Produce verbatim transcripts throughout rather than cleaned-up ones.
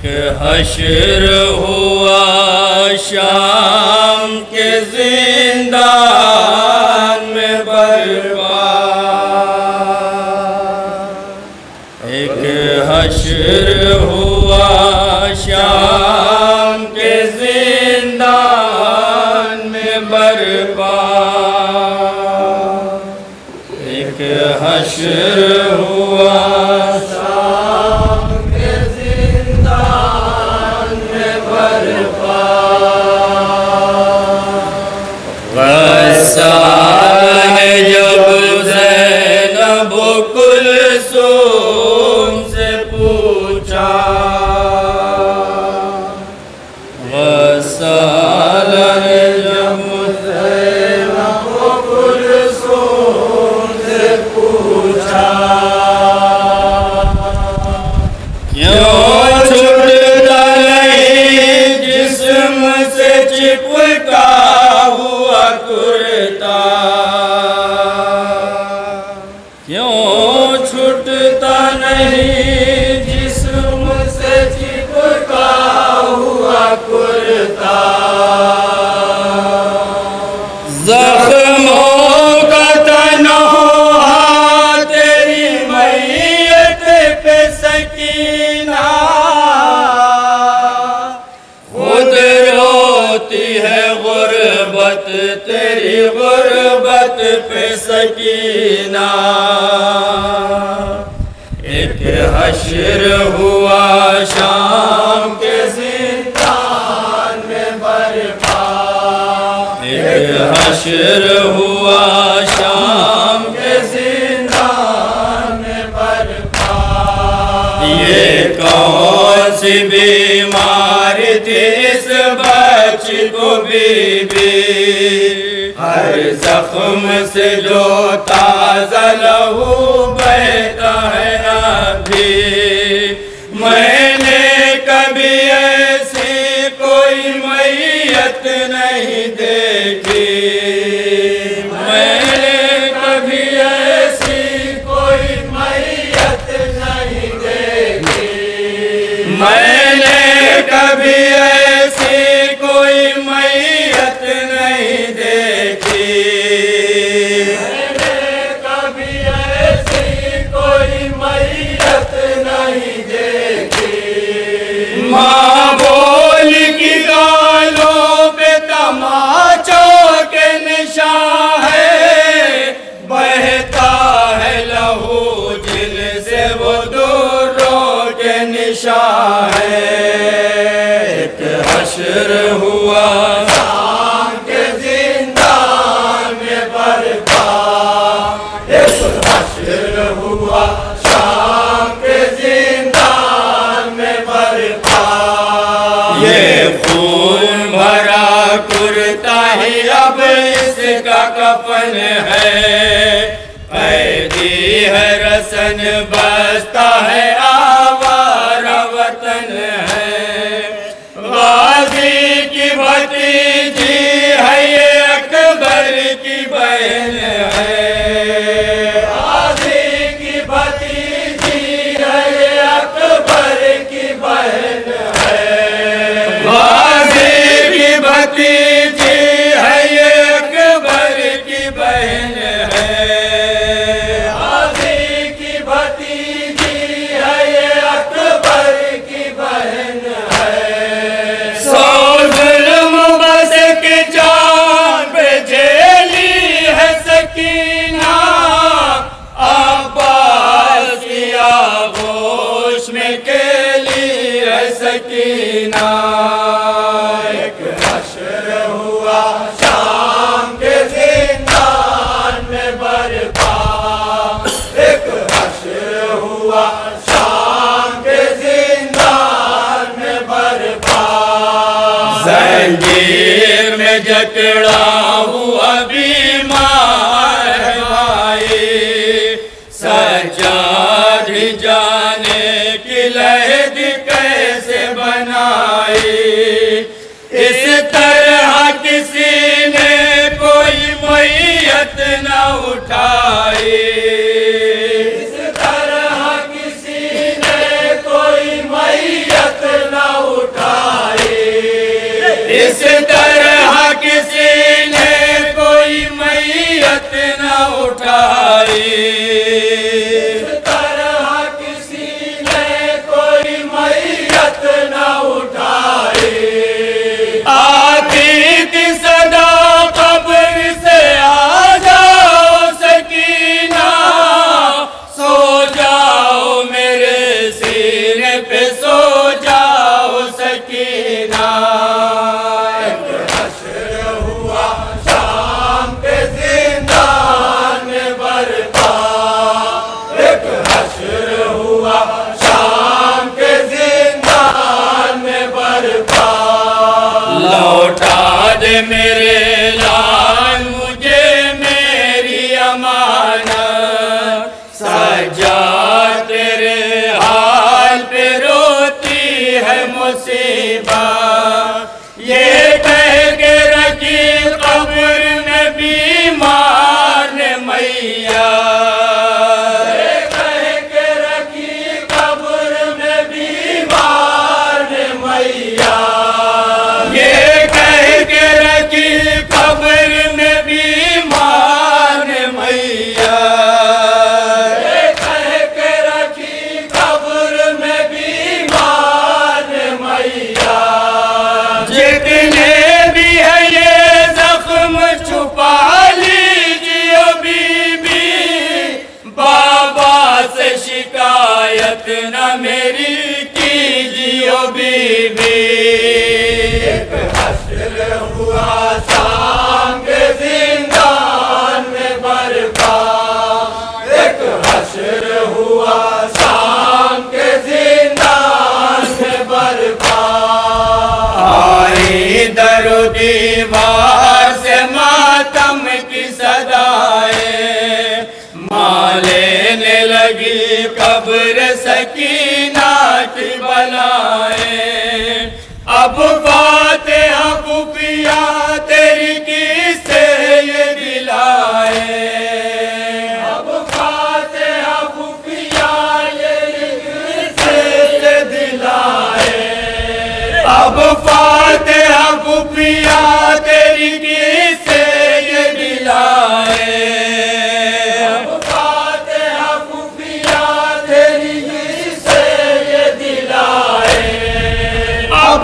हश्र हुआ शाम के जिंदान में बरपा, एक हश्र हुआ शाम के जिंदान में बरपा, एक हश्र हुआ जब ज़ैनब कुलसूम से पूछा, वसाल जब ज़ैनब कुलसूम से पूछा, क्यों छूटता नहीं जिस्म से चिपका हुआ कुर्ता, क्यों छूटता नहीं जिस्म से चिपका हुआ कुर्ता, जख्मों का तनहा तेरी मैयत पे सकीना, खुद रोती है गुर्बत तेरी गुर्बत पे सकीना, एक हश्र हुआ शाम के जिंदान में बरपा, एक हश्र हुआ शाम के जिंदान में बरपा, ये कौन सी बीमारी थी इस बच्ची को बीबी, हर जख्म से जो ताज़ा लहू बहता है अभी, मैंने कभी ऐसी कोई मैयत नहीं देखी, मैंने कभी ऐसी कोई मैयत नहीं देखी, मैंने कभी ऐसी कोई मैयत नहीं देखी, मैंने कभी ऐसी कोई मैयत नहीं देखी, माँ बोल की गालों पे तमाचों के निशान है, बहता है लहू जिनसे वो दूरों के निशान है, एक हश्र हुआ शाम के जिंदान में बरपा, एक हश्र हुआ शाम के जिंदान में बरपा, ये खून भरा कुर्ता ही अब इसका कफन है, कैदी है रसन बसता है आवारा वतन है, गाजी की भतीजी है ये अकबर की बहन है, गाजी की भतीजी है ये अकबर की बहन है, गाजी की भतीजी है ये अकबर की बहन है, गाजी की भतीजी है ये अकबर की बहन है, सौ जुल्म बस के जान पे झेली है सकीना, अब्बास की आगोश में केली है सकीना, एक हश्र हुआ शाम के जिंदान में बरपा, एक हश्र हुआ शाम के जिंदान में बरपा, जंजीर में जकड़ा हुआ बीमार है भाई, सज्जाद ही जाने की लहद कैसे बनाई, इस तरह किसी ने कोई मैयत न उठाई, इस तरह किसी ने कोई मैयत न मुसीबत। ये कह के रखी कब्र में बीमार ने मैया, ये कह के रखी कब्र में बीमार ने मैया, ये कह के रखी कब्र में बीमार ने मैया, ये कह के रखी कब्र में बीमार ने मैया। जितने भी है ये जख्म छुपा लीजिए बीबी, बाबा से शिकायत न मेरी कीजिए बीबी। एक हश्र हुआ शाम के जिंदान में बरपा, एक हश्र हुआ शाम के जिंदान में बरपा। आई दरो दीवार से मातम की सदाएं, माँ लेने लगी कब्र सकीना की बलाएं। अब फातिहा खुफिया तेरी किससे ये दिलाए, अब फातिहा खुफिया ये किससे दिलाए, अब फातिहा खुफिया तेरी किससे ये दिलाए, अब फातिहा खुफिया तेरी किससे ये दिलाए। अब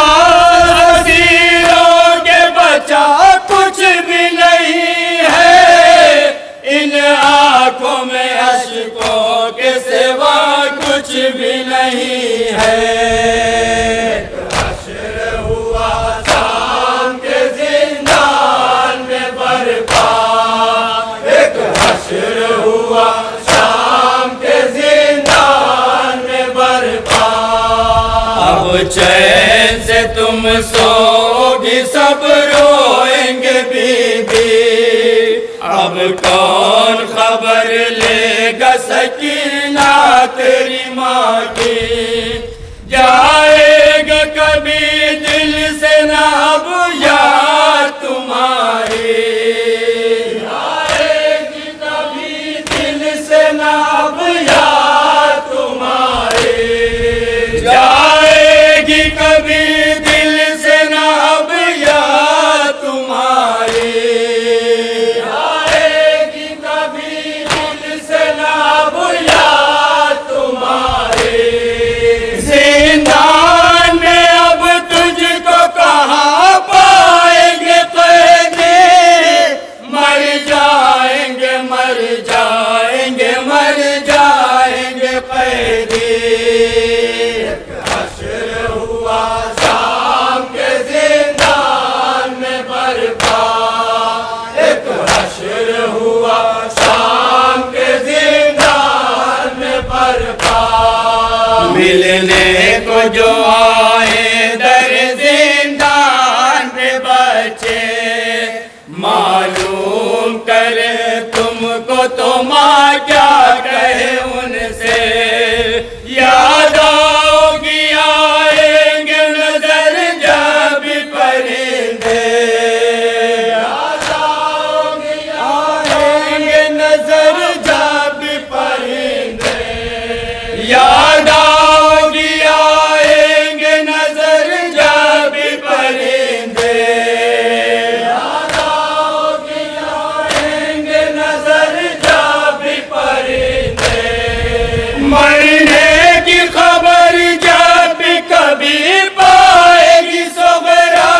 बाज़ीरों के बचा कुछ भी नहीं है, इन आँखों में अश्कों के सिवा कुछ भी नहीं है। एक हश्र हुआ शाम के जिंदान में बरपा, एक हश्र हुआ शाम के जिंदान में बरपा। अब चैन से तुम सोगी सब रोएंगे बीबी, अब कौन खबर लेगा सकीना तेरी माँ की। जाएगा कभी दिल से ना अब याद तुम्हारी, जाएगी कभी दिल से ना अब याद तुम्हारी, जाएगी कभी दिल से ना अब याद तुम्हारी, जाएगी कभी दिल से ना अब याद तुम्हारी। जिंदान में अब तुझको कहाँ पाएंगे कैदी, मर जाएंगे मर जाएंगे मर जाएंगे कैदी। एक हश्र हुआ शाम के जिंदान में बरपा, एक हश्र हुआ शाम के जिंदान में बरपा। मिलने को जो आए दर जिंदान में बचे, मालूम करे तुमको तो माँ क्या कहे उनसे। याद आओगी आएंगे नजर जब परिंदे, याद आओगी आएंगे नजर जब परिंदे, याद आओगी आएंगे नजर जब परिंदे, याद आओगी आएंगे नजर जब परिंदे। मरने की खबर जब कभी पाएगी सोगरा,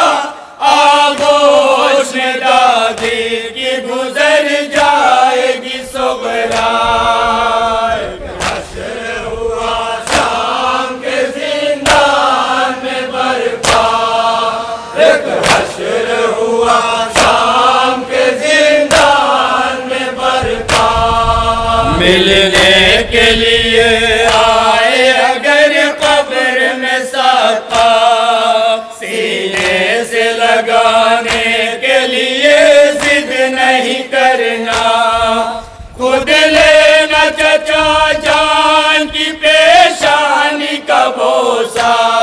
आगोश में दादी की गुजर जाएगी सोगरा। एक हश्र हुआ शाम के जिंदान में बरपा, एक हश्र हुआ शाम के जिंदान में बरपा। मिलने के लिए आए अगर कब्र में साका, सीने से लगाने के लिए जिद नहीं करना, खुद लेना चचा जान की पेशानी का बोसा।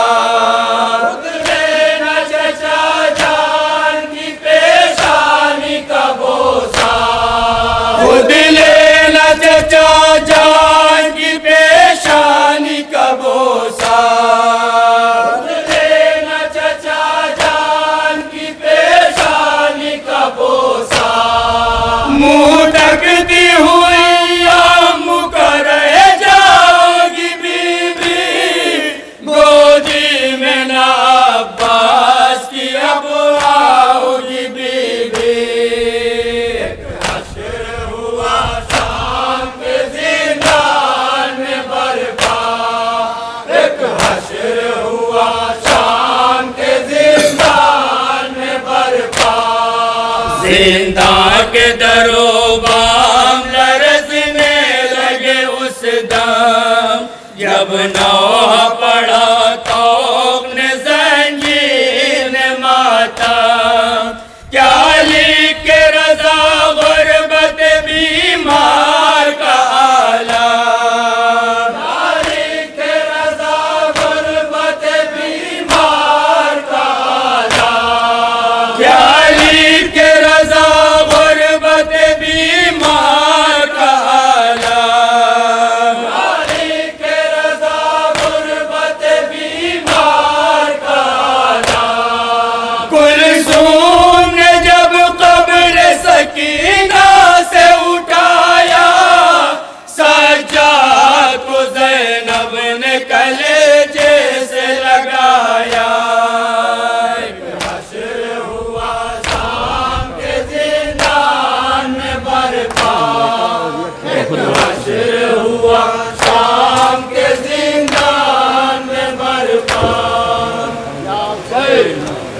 के दरो बाम लरसने लगे उस दम, जब नौहा पड़ा तो ने जंजीर ने माता। क्या लिख के रजा गुरबत बीमार का आला, क्या लिख के रजा गुरबत बीमार का आला, क्या लिख के रजा गुरबत बीमार का आला, क्या लिख के रजा गुरबत बीमार का आला। कुलसूम ने जब कब्र सकीना से उठाया, सज्जाद को ज़ैनब ने कलेजे से लगाया। एक हश्र हुआ शाम के ज़िंदान में बरपा, एक हश्र हुआ शाम के ज़िंदान में बरपा।